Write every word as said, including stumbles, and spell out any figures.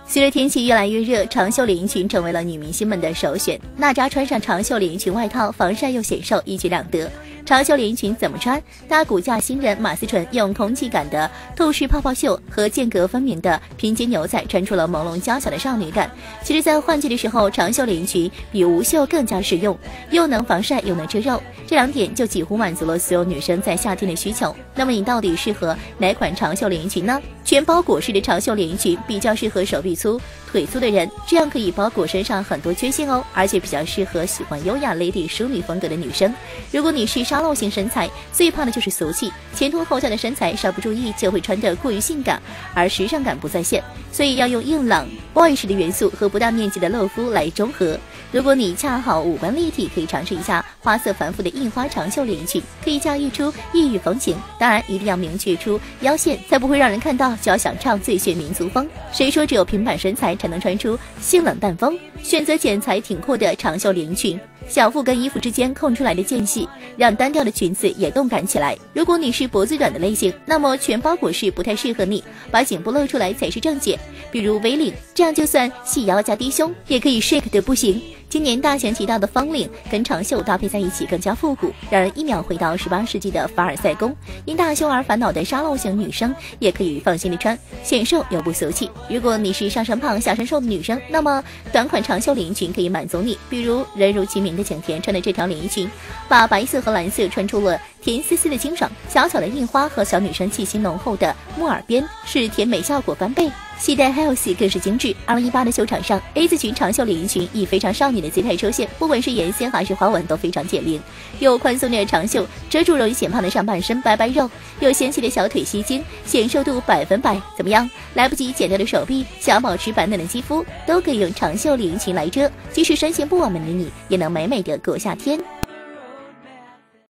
随着天气越来越热，长袖连衣裙成为了女明星们的首选。娜扎穿上长袖连衣裙外套，防晒又显瘦，一举两得。长袖连衣裙怎么穿？大骨架新人马思纯用空气感的透视泡泡袖和间隔分明的平肩牛仔，穿出了朦胧娇小的少女感。其实，在换季的时候，长袖连衣裙比无袖更加实用，又能防晒又能遮肉，这两点就几乎满足了所有女生在夏天的需求。那么，你到底适合哪款长袖连衣裙呢？全包裹式的长袖连衣裙比较适合手臂粗、腿粗的人，这样可以包裹身上很多缺陷哦，而且比较适合喜欢优雅 lady 淑女风格的女生。如果你是沙漏型身材，最怕的就是俗气，前凸后翘的身材稍不注意就会穿得过于性感，而时尚感不在线，所以要用硬朗 boy 式的元素和不大面积的露肤来中和。如果你恰好五官立体，可以尝试一下花色繁复的印花长袖连衣裙，可以驾驭出异域风情。当然，一定要明确出腰线，才不会让人看到就要想唱最炫民族风。谁说只有平板身材才能穿出性冷淡风？选择剪裁挺阔的长袖连衣裙，小腹跟衣服之间空出来的间隙，让单调的裙子也动感起来。如果你是脖子短的类型，那么全包裹式不太适合你，把颈部露出来才是正解。比如 V 领，这样就算细腰加低胸，也可以 shake 的不行。今年大行其道的方领跟长袖搭配在一起更加复古，让人一秒回到十八世纪的凡尔赛宫。因大胸而烦恼的沙漏型女生也可以放心的穿，显瘦又不俗气。如果你是上身胖下身瘦的女生，那么短款长袖连衣裙可以满足你。比如人如其名的景甜穿的这条连衣裙，把白色和蓝色穿出了甜丝丝的清爽，小巧的印花和小女生气息浓厚的木耳边，是甜美效果翻倍。系带 healthy 更是精致。二零一八的秀场上 ，A 字裙长袖连衣裙以非常少女的姿态出现，不管是颜色还是花纹都非常减龄。有宽松的长袖遮住容易显胖的上半身白白肉，有纤细的小腿吸睛，显瘦度百分百。怎么样？来不及剪掉的手臂，想要保持白嫩的肌肤，都可以用长袖连衣裙来遮。即使身形不完美的你，也能美美的过夏天。